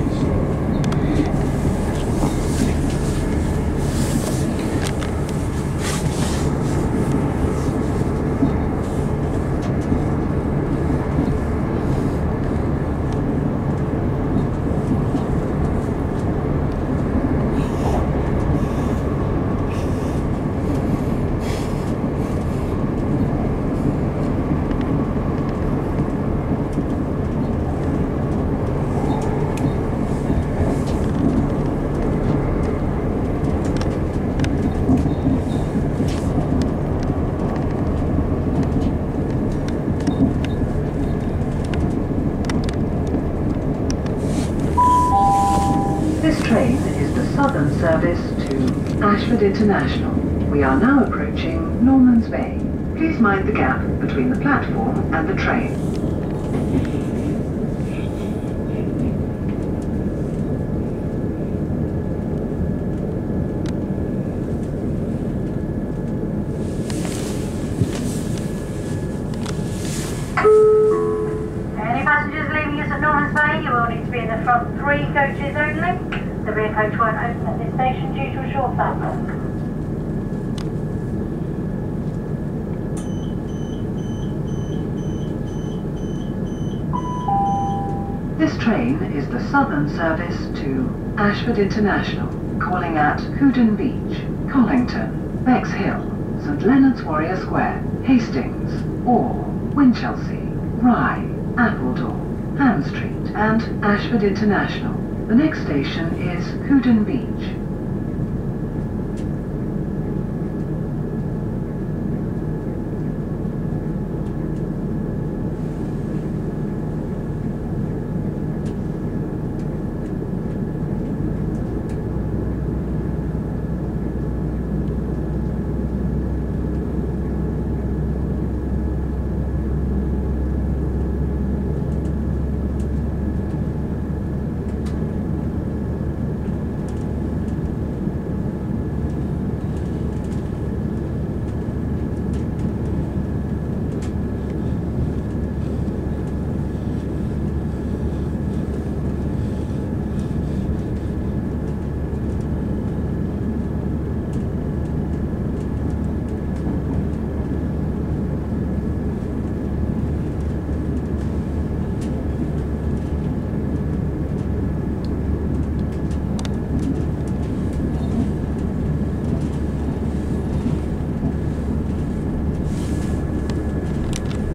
This train is the southern service to Ashford International. We are now approaching Norman's Bay. Please mind the gap between the platform and the train. Any passengers leaving us at Norman's Bay, you will need to be in the front 3 coaches only. The rear coach won't open at this station due to a short platform. This train is the southern service to Ashford International, calling at Hoodon Beach, Collington, Bexhill, St Leonard's Warrior Square, Hastings, Orr, Winchelsea, Rye, Appledore, Ham Street and Ashford International. The next station is Hoodon Beach.